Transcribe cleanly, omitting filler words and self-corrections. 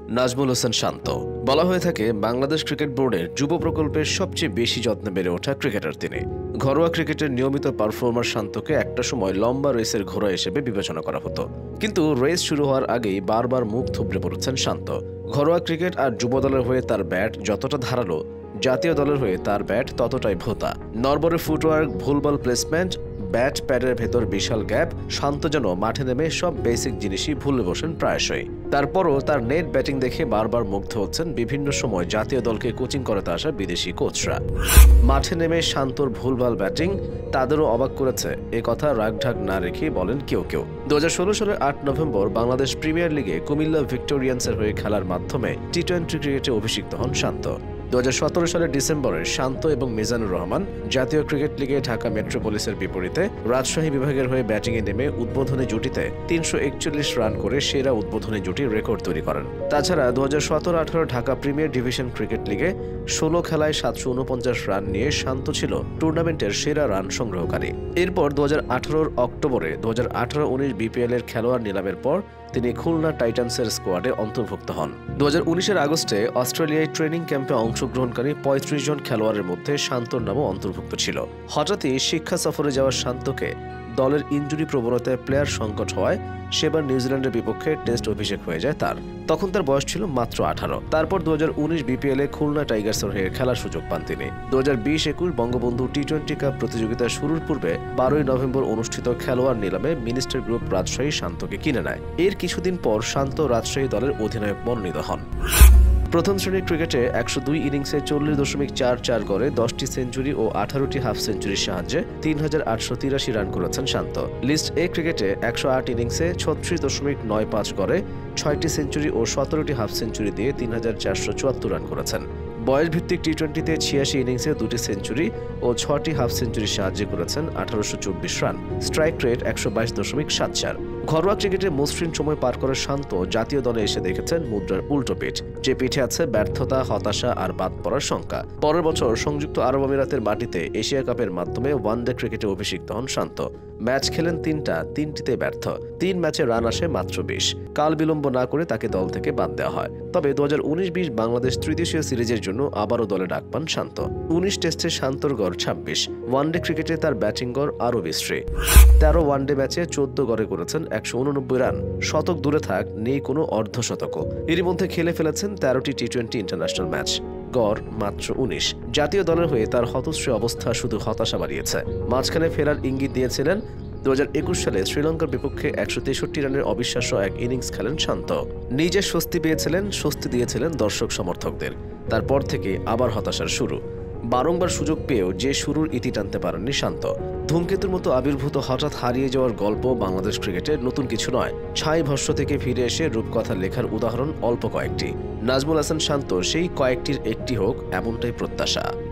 নাজমুল হোসেন শান্ত বলা হয়ে থাকে বাংলাদেশ ক্রিকেট বোর্ডের যুব প্রকল্পের সবচেয়ে বেশি যত্নে বেড়ে ওঠা ক্রিকেটার তিনি। ঘরোয়া ক্রিকেটের নিয়মিত পারফর্মার শান্তকে একটা সময় লম্বা রেসের ঘোড়া হিসেবে বিবেচনা করা হতো, কিন্তু রেস শুরু হওয়ার আগেই বারবার মুখ থুবড়ে পড়েছেন শান্ত। ঘরোয়া ক্রিকেট আর যুব দলের হয়ে তার ব্যাট যতটা ধারালো, জাতীয় দলের হয়ে তার ব্যাট ততটাই ভোঁতা। নড়বড়ে ফুটওয়ার্ক, ভুলবল প্লেসমেন্ট, ব্যাট প্যাডের ভেতর বিশাল গ্যাপ, শান্ত যেন মাঠে নেমে সব বেসিক জিনিসই ভুলে বসেন প্রায়শই। তারপরও তার নেট ব্যাটিং দেখে বারবার মুগ্ধ হচ্ছেন বিভিন্ন সময় জাতীয় দলকে কোচিং করাতে আসা বিদেশি কোচরা। মাঠে নেমে শান্তর ভুলভাল ব্যাটিং তাদেরও অবাক করেছে, এ কথা রাগঢাক না রেখে বলেন কেউ কেউ। 2016 সালের 8 নভেম্বর বাংলাদেশ প্রিমিয়ার লিগে কুমিল্লা ভিক্টোরিয়ান্সের হয়ে খেলার মাধ্যমে টি-20 ক্রিকেটে অভিষিক্ত হন শান্ত। 2017 সালের ডিসেম্বরে শান্ত এবং মিজানুর রহমান জাতীয় ক্রিকেট লিগে ঢাকা মেট্রোপলিসের বিপরীতে রাজশাহী বিভাগের হয়ে ব্যাটিংয়ে নেমে উদ্বোধনী জুটিতে 341 রান করে সেরা উদ্বোধনী জুটির রেকর্ড তৈরি করেন। তাছাড়া 2017-18 ঢাকা প্রিমিয়ার ডিভিশন ক্রিকেট লিগে 16 খেলায় 749 রান নিয়ে শান্ত ছিল টুর্নামেন্টের সেরা রান সংগ্রহকারী। এরপর 2018 অক্টোবরে 2018-19 বিপিএল এর খেলোয়াড় নিলামের পর তিনি খুলনা টাইটান্সের স্কোয়াডে অন্তর্ভুক্ত হন। 2019 আগস্টে অস্ট্রেলিয়ায় ট্রেনিং ক্যাম্পে অংশগ্রহণকারী 35 জন খেলোয়াড়ের মধ্যে শান্তর নামও অন্তর্ভুক্ত ছিল। হঠাৎই শিক্ষা সফরে যাওয়া শান্তকে দলের ইনজুরি প্রবণতায় প্লেয়ার সংকট হওয়ায় সেবার নিউজিল্যান্ডের বিপক্ষে টেস্ট অভিষেক হয়ে যায় তার। তখন তার বয়স ছিল মাত্র 18। তারপর 2019 বিপিএল এ খুলনা টাইগার্সের হয়ে খেলার সুযোগ পান তিনি। 2020-21 বঙ্গবন্ধু টি-20 কাপ প্রতিযোগিতা শুরুর পূর্বে 12 নভেম্বর অনুষ্ঠিত খেলোয়াড় নিলামে মিনিস্টার গ্রুপ রাজশাহী শান্তকে কিনে নেয়। এর কিছুদিন পর শান্ত রাজশাহী দলের অধিনায়ক মনোনীত হন। প্রথম শ্রেণীর ক্রিকেটে 102 ইনিংসে 40.44 গড়ে 10টি সেঞ্চুরি ও 18টি হাফ সেঞ্চুরির সাহায্যে 3883 রান করেছেন শান্ত। লিস্ট এ ক্রিকেটে 108 ইনিংসে 36.95 গড়ে 6টি সেঞ্চুরি ও 17টি হাফ সেঞ্চুরি দিয়ে 3474 রান করেছেন। বয়স ভিত্তিক টি-20তে 86 ইনিংসে 2টি সেঞ্চুরি ও 6টি হাফ সেঞ্চুরির সাহায্যে করেছেন 1824 রান। Strike rate 122.74। ঘরোয়া ক্রিকেটে মসৃণ সময় পার করে শান্ত জাতীয় দলে এসে দেখেছেন মুদ্রার উল্টো পিঠ, যে পিঠে আছে ব্যর্থতা, হতাশা আর বাদ পড়ার শঙ্কা। পরের বছর সংযুক্ত আরব আমিরাতের মাটিতে এশিয়া কাপের মাধ্যমে ওয়ানডে ক্রিকেটে অভিষিক্ত হন শান্ত। ম্যাচ খেলেন 3টিতে ব্যর্থ। 3 ম্যাচে রান আসে মাত্র 20। কাল বিলম্ব না করে তাকে দল থেকে বাদ দেওয়া হয়। তবে 2019-20 বাংলাদেশ ত্রিদেশীয় সিরিজের জন্য আবারও দলে ডাক পান শান্ত। 19 টেস্টে শান্তর গড় 26। ওয়ানডে ক্রিকেটে তার ব্যাটিং গড় আরও বিশ্রী। 13 ওয়ানডে ম্যাচে 14 গড়ে করেছেন 189 রান। শতক দূরে থাক, নেই কোনো অর্ধশতকও। এরই মধ্যে খেলে ফেলেছেন 13টি টি-20 ইন্টারন্যাশনাল ম্যাচ, গড় মাত্র 19। জাতীয় দলের হয়ে তার হতশ্রী অবস্থা শুধু হতাশা বাড়িয়েছে। মাঝখানে ফেরার ইঙ্গিত দিয়েছিলেন। 2021 সালে শ্রীলঙ্কার বিপক্ষে 163 রানের অবিশ্বাস্য এক ইনিংস খেলেন শান্ত। নিজে স্বস্তি পেয়েছিলেন, স্বস্তি দিয়েছিলেন দর্শক সমর্থকদের। তারপর থেকে আবার হতাশার শুরু। বারংবার সুযোগ পেয়েও যে শুরুর ইতি টানতে পারেননি শান্ত। ধূমকেতুর মতো আবির্ভূত হঠাৎ হারিয়ে যাওয়ার গল্প বাংলাদেশ ক্রিকেটে নতুন কিছু নয়। ছাই ভস্য থেকে ফিরে এসে রূপকথা লেখার উদাহরণ অল্প কয়েকটি। নাজমুল হাসান শান্ত সেই কয়েকটির একটি হোক, এমনটাই প্রত্যাশা।